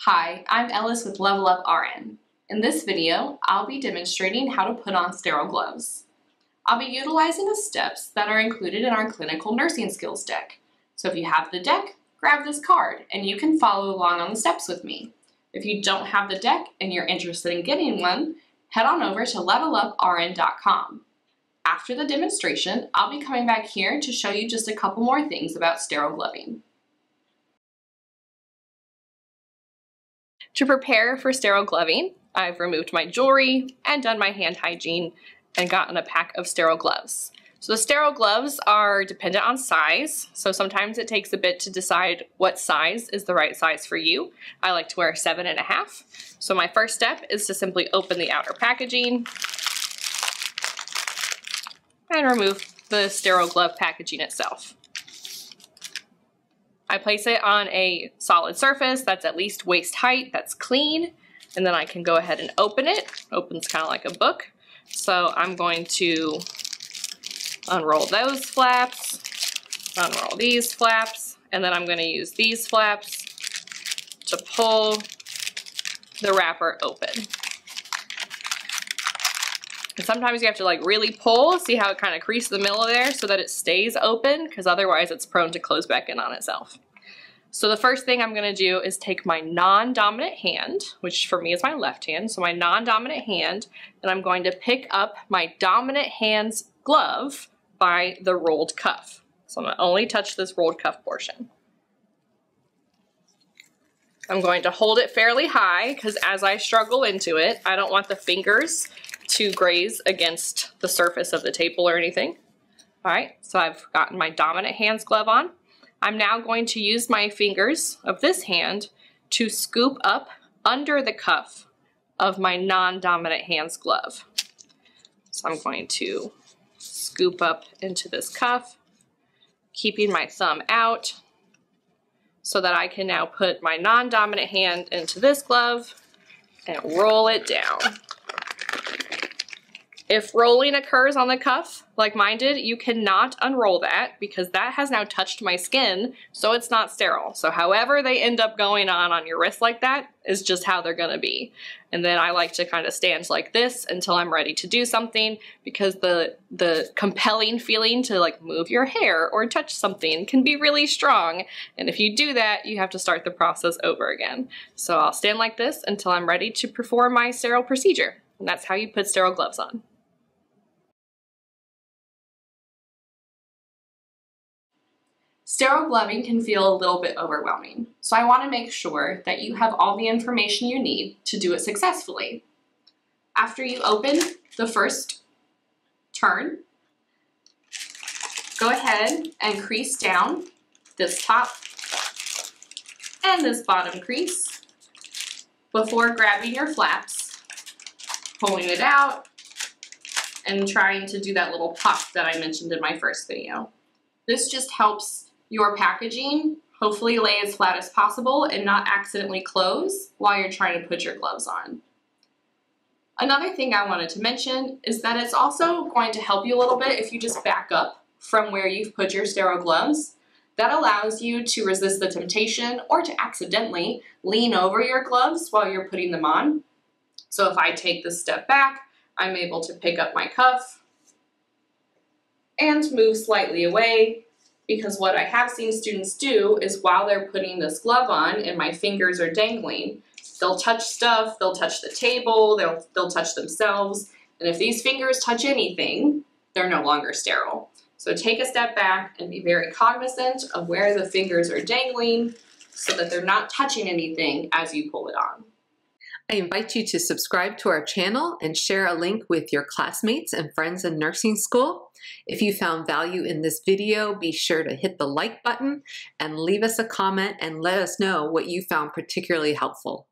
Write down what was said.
Hi, I'm Ellis with Level Up RN. In this video, I'll be demonstrating how to put on sterile gloves. I'll be utilizing the steps that are included in our clinical nursing skills deck. So if you have the deck, grab this card and you can follow along on the steps with me. If you don't have the deck and you're interested in getting one, head on over to leveluprn.com. After the demonstration, I'll be coming back here to show you just a couple more things about sterile gloving. To prepare for sterile gloving, I've removed my jewelry and done my hand hygiene and gotten a pack of sterile gloves. So the sterile gloves are dependent on size, so sometimes it takes a bit to decide what size is the right size for you. I like to wear 7.5. So my first step is to simply open the outer packaging and remove the sterile glove packaging itself. I place it on a solid surface that's at least waist height, that's clean, and then I can go ahead and open it. Opens kind of like a book. So I'm going to unroll those flaps, unroll these flaps, and then I'm going to use these flaps to pull the wrapper open. And sometimes you have to like really pull, see how it kind of creases the middle there so that it stays open, because otherwise it's prone to close back in on itself. So the first thing I'm going to do is take my non-dominant hand, which for me is my left hand, so my non-dominant hand, and I'm going to pick up my dominant hand's glove by the rolled cuff. So I'm going to only touch this rolled cuff portion. I'm going to hold it fairly high because as I struggle into it, I don't want the fingers to graze against the surface of the table or anything. All right, so I've gotten my dominant hand's glove on. I'm now going to use my fingers of this hand to scoop up under the cuff of my non-dominant hand's glove. So I'm going to scoop up into this cuff, keeping my thumb out so that I can now put my non-dominant hand into this glove and roll it down. If rolling occurs on the cuff, like mine did, you cannot unroll that because that has now touched my skin, so it's not sterile. So however they end up going on your wrist like that is just how they're gonna be. And then I like to kind of stand like this until I'm ready to do something, because the compelling feeling to like move your hair or touch something can be really strong. And if you do that, you have to start the process over again. So I'll stand like this until I'm ready to perform my sterile procedure. And that's how you put sterile gloves on. Sterile gloving can feel a little bit overwhelming, so I want to make sure that you have all the information you need to do it successfully. After you open the first turn, go ahead and crease down this top and this bottom crease before grabbing your flaps, pulling it out, and trying to do that little pop that I mentioned in my first video. This just helps your packaging hopefully lay as flat as possible and not accidentally close while you're trying to put your gloves on. Another thing I wanted to mention is that it's also going to help you a little bit if you just back up from where you've put your sterile gloves. That allows you to resist the temptation or to accidentally lean over your gloves while you're putting them on. So if I take this step back, I'm able to pick up my cuff and move slightly away, because what I have seen students do is while they're putting this glove on and my fingers are dangling, they'll touch stuff, they'll touch the table, they'll touch themselves, and if these fingers touch anything, they're no longer sterile. So take a step back and be very cognizant of where the fingers are dangling so that they're not touching anything as you pull it on. I invite you to subscribe to our channel and share a link with your classmates and friends in nursing school. If you found value in this video, be sure to hit the like button and leave us a comment and let us know what you found particularly helpful.